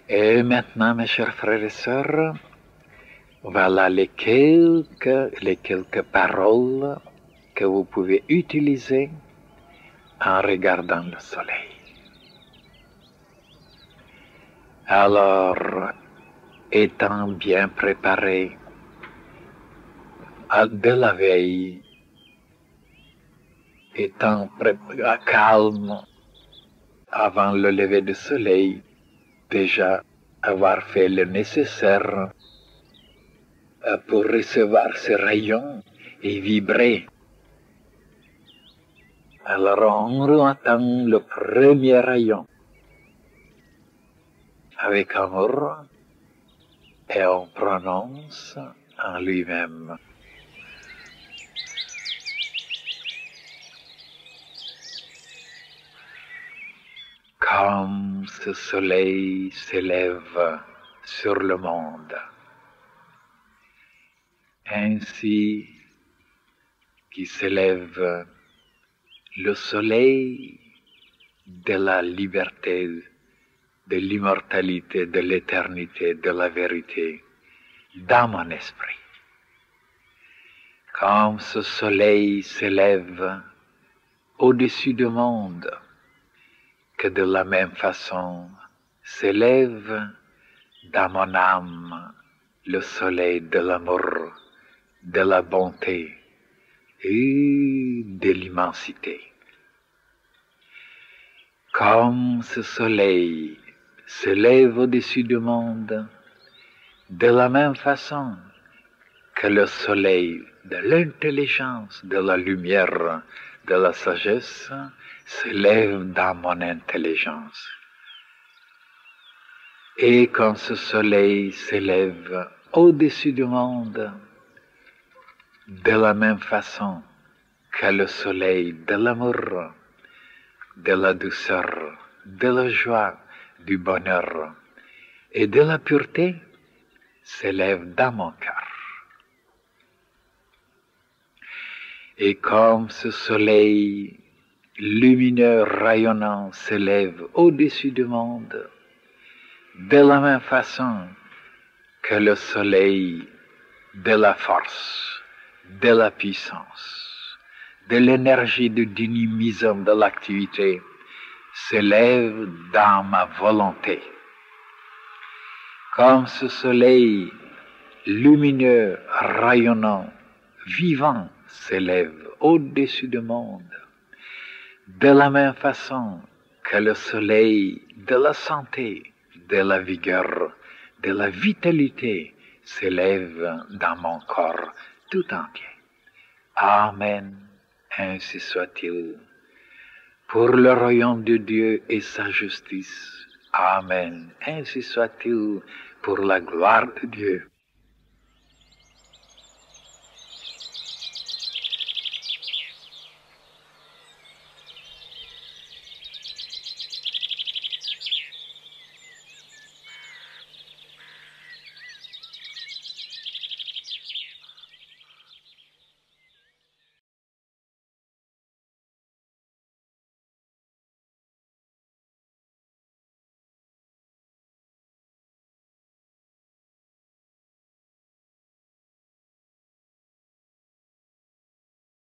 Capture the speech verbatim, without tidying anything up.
Et maintenant, mes chers frères et sœurs, voilà les quelques, les quelques paroles que vous pouvez utiliser en regardant le soleil. Alors, étant bien préparé à, de la veille, étant pré- à calme avant le lever du soleil, déjà avoir fait le nécessaire euh, pour recevoir ces rayons et vibrer. Alors on attend le premier rayon avec amour et on prononce en lui-même. Comme ce soleil s'élève sur le monde, ainsi qui s'élève le soleil de la liberté, de l'immortalité, de l'éternité, de la vérité dans mon esprit. Comme ce soleil s'élève au-dessus du monde, que de la même façon s'élève dans mon âme le soleil de l'amour, de la bonté et de l'immensité. Comme ce soleil s'élève au-dessus du monde, de la même façon que le soleil de l'intelligence, de la lumière, de la sagesse s'élève dans mon intelligence. Et quand ce soleil s'élève au-dessus du monde, de la même façon que le soleil de l'amour, de la douceur, de la joie, du bonheur et de la pureté s'élève dans mon cœur. Et comme ce soleil lumineux, rayonnant s'élève au-dessus du monde, de la même façon que le soleil de la force, de la puissance, de l'énergie du dynamisme de l'activité s'élève dans ma volonté. Comme ce soleil lumineux, rayonnant, vivant s'élève au-dessus du monde, de la même façon que le soleil de la santé, de la vigueur, de la vitalité s'élève dans mon corps tout entier. Amen, ainsi soit-il. Pour le royaume de Dieu et sa justice. Amen, ainsi soit-il. Pour la gloire de Dieu